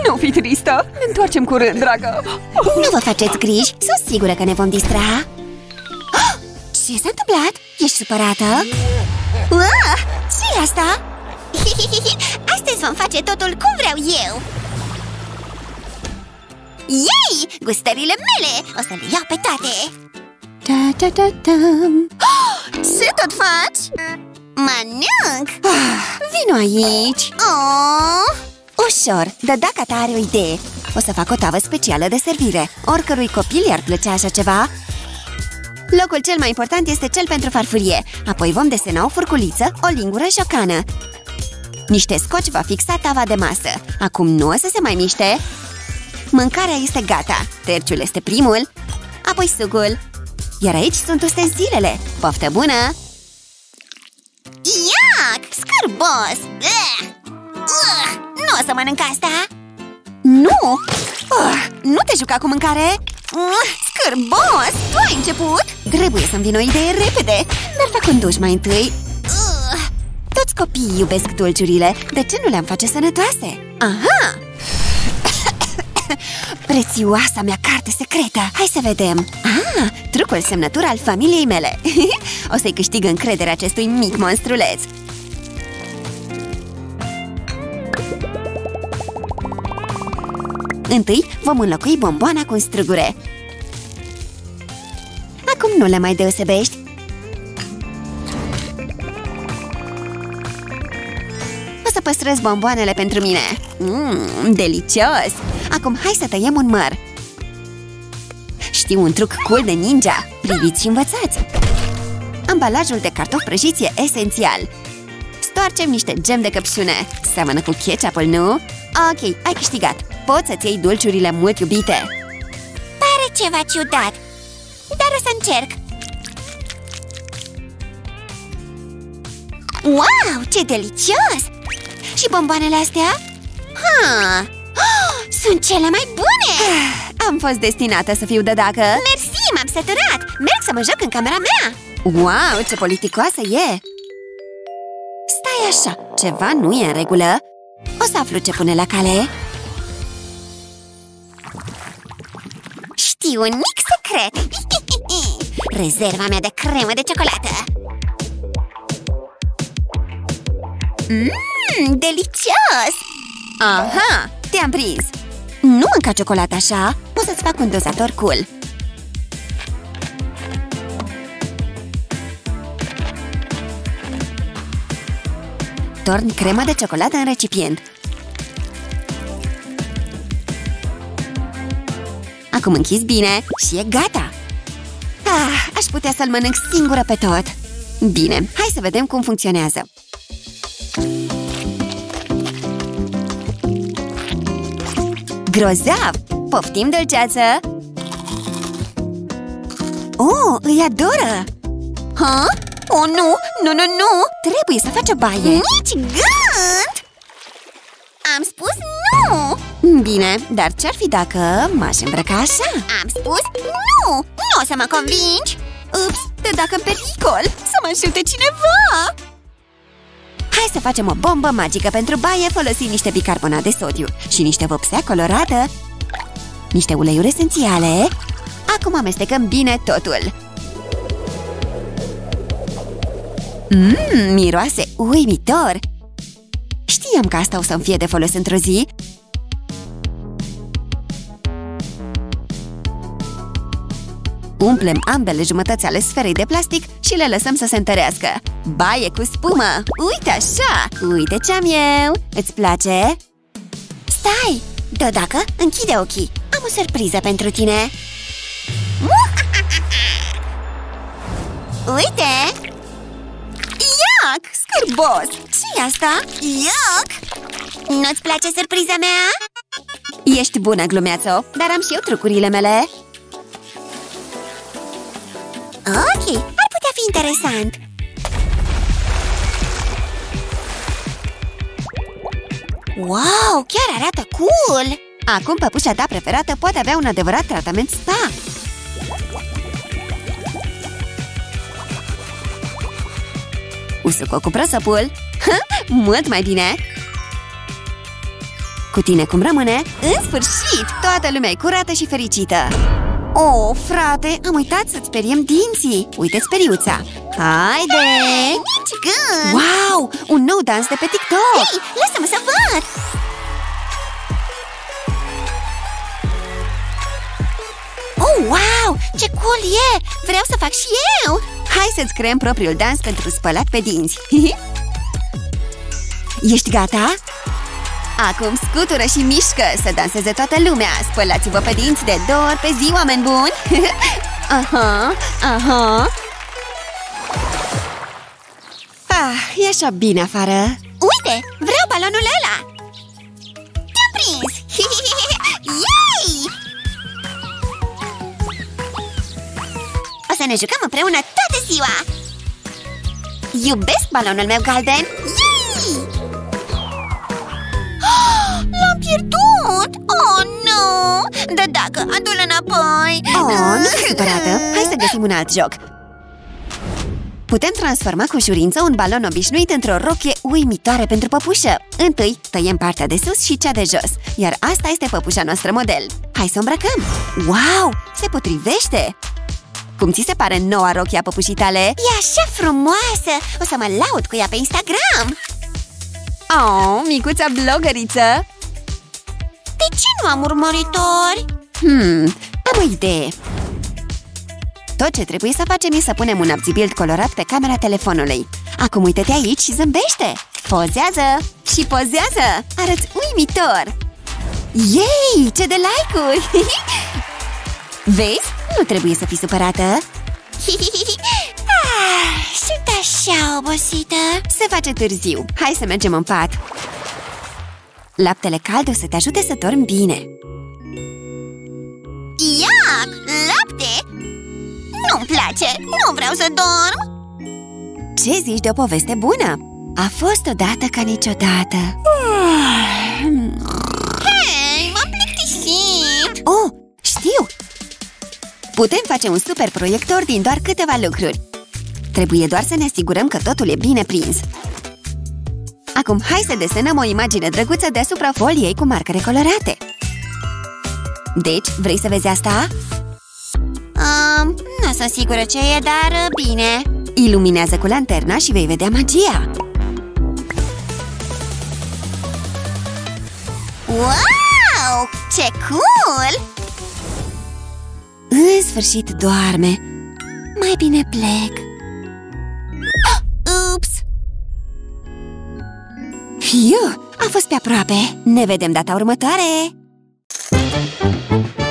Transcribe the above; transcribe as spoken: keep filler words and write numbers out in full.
Nu fi tristă! Ne întoarcem curând, dragă! Nu vă faceți griji, sunt sigură că ne vom distra. Ce s-a întâmplat? Ești supărată? Uah, ce-i asta? Astăzi vom face totul cum vreau eu. Yay! Gustările mele! O să le iau pe toate! Da, da, da, da. Ce tot faci? Mănânc! Ah, vino aici! Oh. Ușor, dar dacă ta are o idee, o să fac o tavă specială de servire. Oricărui copil i-ar plăcea așa ceva. Locul cel mai important este cel pentru farfurie. Apoi vom desena o furculiță, o lingură și o cană. Niște scoci va fixa tava de masă. Acum nu o să se mai miște. Mâncarea este gata. Terciul este primul, apoi sucul. Iar aici sunt ustensilele. Poftă bună! Iac! Scârbos! Uh! Uh! Nu o să mănânc asta! Nu! Uh! Nu te juca cu mâncare! Uh! Scârbos! Tu ai început! Trebuie să-mi vin o idee repede! Dar fac un duș mai întâi. Uh! Toți copiii iubesc dulciurile. De ce nu le-am face sănătoase? Aha! Prețioasa mea carte secretă! Hai să vedem! Ah, trucul semnătură al familiei mele! O să-i câștig încrederea acestui mic monstruleț! Întâi vom înlocui bomboana cu strugure. Acum nu le mai deosebești. O să păstrez bomboanele pentru mine. Mmm, delicios! Acum hai să tăiem un măr. Știu un truc cool de ninja. Priviți și învățați! Ambalajul de cartofi prăjiți e esențial. Stoarcem niște gem de căpșune. Seamănă cu ketchup-ul, nu? Ok, ai câștigat. Poți să-ți iei dulciurile mult iubite. Pare ceva ciudat, dar o să încerc. Wow, ce delicios! Și bomboanele astea? Ha! Oh, sunt cele mai bune! Am fost destinată să fiu dădacă. Mersi, m-am săturat. Merg să mă joc în camera mea. Wow, ce politicoasă e! Stai așa, ceva nu e în regulă. O să aflu ce pune la cale. Știu un mic secret. Rezerva mea de cremă de ciocolată. Mmm, delicios! Aha, te-am prins. Nu mânca ciocolată așa. O să-ți fac un dozator cool. Torn crema de ciocolată în recipient. Acum închizi bine și e gata. Ah, aș putea să-l mănânc singură pe tot. Bine, hai să vedem cum funcționează. Grozav! Poftim, dulceață! Oh, îi adoră! Ha? Oh, nu! Nu, nu, nu! Trebuie să faci o baie! Nici gând! Am spus nu! Bine, dar ce-ar fi dacă m-aș îmbrăca așa? Am spus nu! Nu o să mă convingi! Ups, te dacă în pericol! Să mă ajute cineva! Hai să facem o bombă magică pentru baie folosind niște bicarbonat de sodiu și niște vopsea colorată, niște uleiuri esențiale. Acum amestecăm bine totul. Mmm, miroase uimitor! Știam că asta o să-mi fie de folos într-o zi. Umplem ambele jumătăți ale sferei de plastic și le lăsăm să se întărească. Baie cu spumă! Uite așa! Uite ce-am eu! Îți place? Stai! Deodată, închide ochii! Am o surpriză pentru tine! Uite! Iac! Scârbos! Ce-i asta? Iac! Nu-ți place surpriza mea? Ești bună, glumeațo! Dar am și eu trucurile mele! Ok, ar putea fi interesant. Wow, chiar arată cool! Acum păpușa ta preferată poate avea un adevărat tratament spa. Usucă cu prosopul. Mult mai bine. Cu tine cum rămâne? În sfârșit, toată lumea e curată și fericită. Oh, frate, am uitat să-ți speriem dinții. Uite-ți speriuța. Haide! Nici gând! Wow! Un nou dans de pe TikTok! Hei, lasă-mă să văd! Oh, wow! Ce cool e! Vreau să fac și eu! Hai să-ți creăm propriul dans pentru spălat pe dinți! Ești gata? Acum scutură și mișcă să danseze toată lumea! Spălați-vă pe dinți de două ori pe zi, oameni buni! Aha, aha! Ah, e așa bine afară! Uite, vreau balonul ăla! Te-am prins! Yay! O să ne jucăm împreună toată ziua! Iubesc balonul meu galben! Yay! L-am pierdut! Oh, nu! Dar dacă, adu-l înapoi! Oh, nu fi supărată! Hai să găsim un alt joc! Putem transforma cu ușurință un balon obișnuit într-o rochie uimitoare pentru păpușă. Întâi, tăiem partea de sus și cea de jos, iar asta este păpușa noastră model. Hai să o îmbrăcăm! Wow! Se potrivește! Cum ți se pare noua rochie a păpușii tale? E așa frumoasă! O să mă laud cu ea pe Instagram! Oh, micuța blogăriță! De ce nu am urmăritori? Hmm, am o idee! Tot ce trebuie să facem e să punem un abzibild colorat pe camera telefonului. Acum uite-te aici și zâmbește! Pozează! Și pozează! Arăți uimitor! Yay! Ce de like-uri! Vezi? Nu trebuie să fii supărată! Ah, sunt așa obosită! Se face târziu! Hai să mergem în pat! Laptele cald o să te ajute să dormi bine! Iac! Lapte? Nu-mi place! Nu vreau să dorm! Ce zici de o poveste bună? A fost odată ca niciodată! Hei, m-am plictisit! Oh, știu! Putem face un super proiector din doar câteva lucruri. Trebuie doar să ne asigurăm că totul e bine prins. Acum hai să desenăm o imagine drăguță deasupra foliei cu marcare colorate. Deci, vrei să vezi asta? Um, nu sunt sigură ce e, dar bine. Iluminează cu lanterna și vei vedea magia. Wow! Ce cool! În sfârșit doarme. Mai bine plec. Ups! Fiu, a fost pe aproape. Ne vedem data următoare!